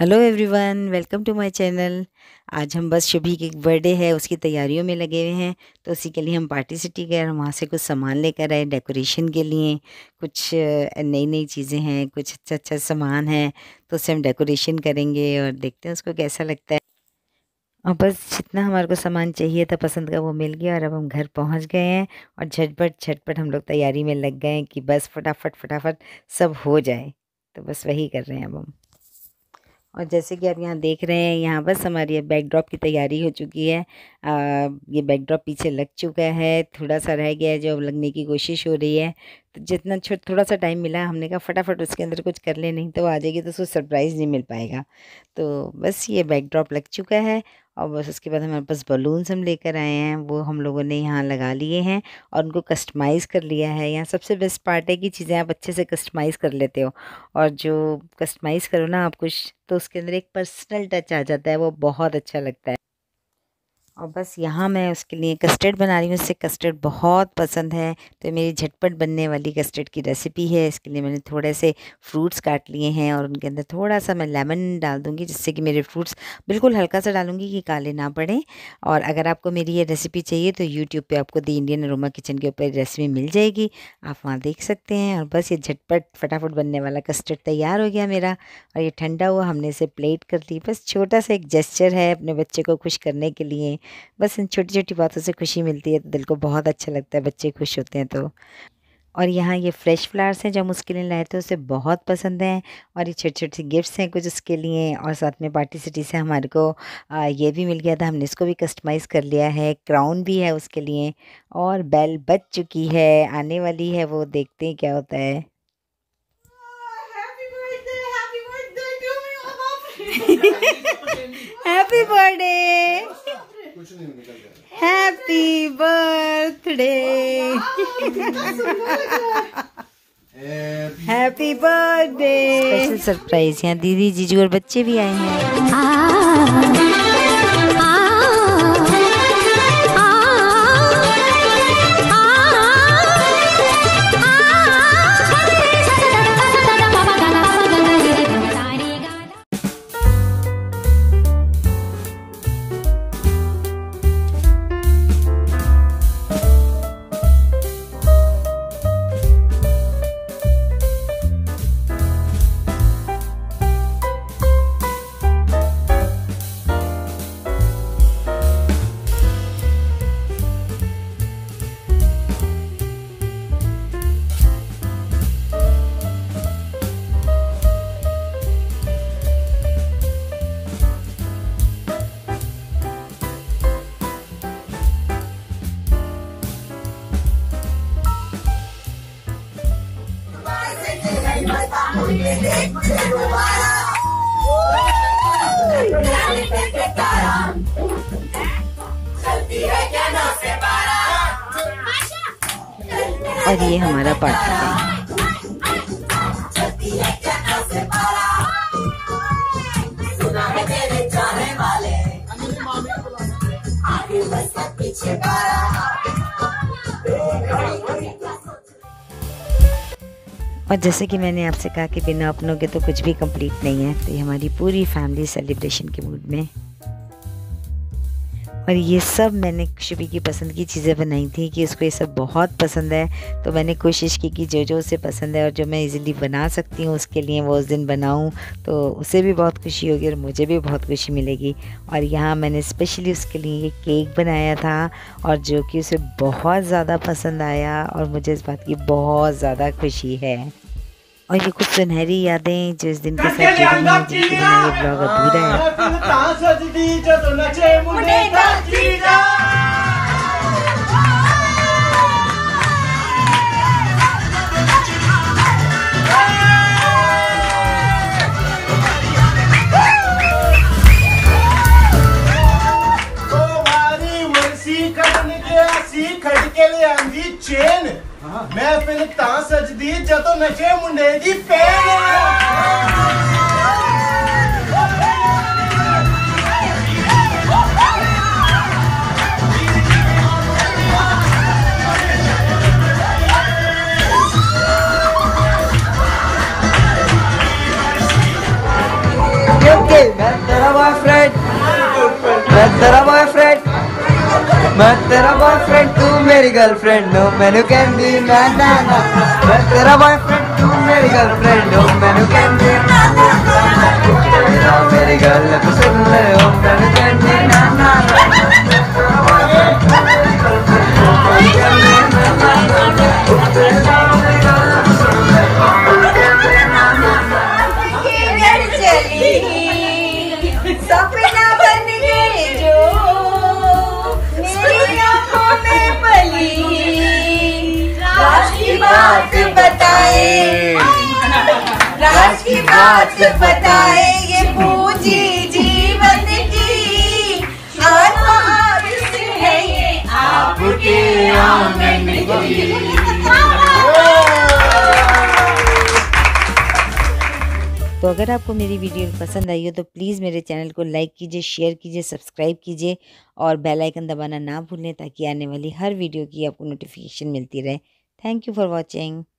Hello everyone, welcome to my channel. आज हम बस शुभी की बर्थडे है, उसकी तैयारियों में लगे हुए हैं। तो उसी के लिए हम पार्टी सिटी गए और वहाँ से कुछ सामान लेकर आए डेकोरेशन के लिए। कुछ नई नई चीज़ें हैं, कुछ अच्छा अच्छा सामान है, तो उससे हम डेकोरेशन करेंगे और देखते हैं उसको कैसा लगता है। और बस जितना हमारे को सामान चाहिए था पसंद का वो मिल गया और अब हम घर पहुँच गए हैं। और झटपट झटपट हम लोग तैयारी में लग गए हैं कि बस फटाफट फटाफट सब हो जाए। तो बस वही कर रहे हैं अब हम। और जैसे कि आप यहाँ देख रहे हैं, यहाँ बस हमारी अब बैकड्रॉप की तैयारी हो चुकी है। ये बैकड्रॉप पीछे लग चुका है, थोड़ा सा रह गया है जो अब लगने की कोशिश हो रही है। तो जितना थोड़ा सा टाइम मिला, हमने कहा फटाफट उसके अंदर कुछ कर ले, नहीं तो वो आ जाएगी तो उसको सरप्राइज़ नहीं मिल पाएगा। तो बस ये बैकड्रॉप लग चुका है और बस उसके बाद हमारे पास बलून्स हम लेकर आए हैं, वो हम लोगों ने यहाँ लगा लिए हैं और उनको कस्टमाइज़ कर लिया है। यहाँ सबसे बेस्ट पार्ट है कि चीज़ें आप अच्छे से कस्टमाइज़ कर लेते हो, और जो कस्टमाइज़ करो ना आप कुछ, तो उसके अंदर एक पर्सनल टच आ जाता है, वो बहुत अच्छा लगता है। और बस यहाँ मैं उसके लिए कस्टर्ड बना रही हूँ, उससे कस्टर्ड बहुत पसंद है। तो मेरी झटपट बनने वाली कस्टर्ड की रेसिपी है। इसके लिए मैंने थोड़े से फ्रूट्स काट लिए हैं और उनके अंदर थोड़ा सा मैं लेमन डाल दूँगी, जिससे कि मेरे फ्रूट्स बिल्कुल हल्का सा डालूँगी कि काले ना पड़े। और अगर आपको मेरी ये रेसिपी चाहिए तो यूट्यूब पर आपको द इंडियन अरोमा किचन के ऊपर रेसिपी मिल जाएगी, आप वहाँ देख सकते हैं। और बस ये झटपट फटाफट बनने वाला कस्टर्ड तैयार हो गया मेरा, और ये ठंडा हुआ, हमने इसे प्लेट कर ली। बस छोटा सा एक जेस्चर है अपने बच्चे को खुश करने के लिए। बस इन छोटी छोटी बातों से खुशी मिलती है तो दिल को बहुत अच्छा लगता है, बच्चे खुश होते हैं तो। और यहाँ ये फ्रेश फ्लावर्स हैं जो हम उसके लिए लाए थे, उसे बहुत पसंद हैं। और ये छोटे छोटे गिफ्ट्स हैं कुछ उसके लिए। और साथ में पार्टी सिटी से हमारे को ये भी मिल गया था, हमने इसको भी कस्टमाइज़ कर लिया है। क्राउन भी है उसके लिए, और बेल बज चुकी है, आने वाली है, वो देखते हैं क्या होता है। Happy birthday, happy birthday, happy birthday. Special surprise, यहाँ दीदी जीजू और बच्चे भी आए हैं। और ये हमारा पार्टी है। और जैसे कि मैंने आपसे कहा कि बिना अपनों के तो कुछ भी कंप्लीट नहीं है, तो ये हमारी पूरी फैमिली सेलिब्रेशन के मूड में। और ये सब मैंने शुभी की पसंद की चीज़ें बनाई थी कि उसको ये सब बहुत पसंद है। तो मैंने कोशिश की कि जो जो उसे पसंद है और जो मैं इजीली बना सकती हूँ उसके लिए वो उस दिन बनाऊँ, तो उसे भी बहुत खुशी होगी और मुझे भी बहुत खुशी मिलेगी। और यहाँ मैंने स्पेशली उसके लिए ये केक बनाया था, और जो कि उसे बहुत ज़्यादा पसंद आया, और मुझे इस बात की बहुत ज़्यादा खुशी है। और ये कुछ सुनहरी यादें जो इस दिन के साथ जुड़ी हैं, जिनके बिना ये ब्लॉग अधूरा है। चेन मैं फिर तां सजदी जदों नचे मुंडे दी पैन। Okay. बॉयफ्रेंड, मैं तेरा बॉयफ्रेंड, मैं तेरा बॉयफ्रेंड, तू मेरी गर्लफ्रेंड, नो मैनू कैंडी ना ना ना। मैं तेरा बॉयफ्रेंड, तू मेरी गर्लफ्रेंड, नो मैनू कैंडी ना ना ना। मेरी गर्ल सुन ले, ओ मैनू कैंडी ना ना ना। सपना बन गए जो मेरी आंखों में पली, राज की बात बताए, राज की बात बताए, ये पूजी जीवन की आत्मा है ये आपके आंगन की। तो अगर आपको मेरी वीडियो पसंद आई हो तो प्लीज़ मेरे चैनल को लाइक कीजिए, शेयर कीजिए, सब्सक्राइब कीजिए और बेल आइकन दबाना ना भूलें ताकि आने वाली हर वीडियो की आपको नोटिफिकेशन मिलती रहे। Thank you for watching.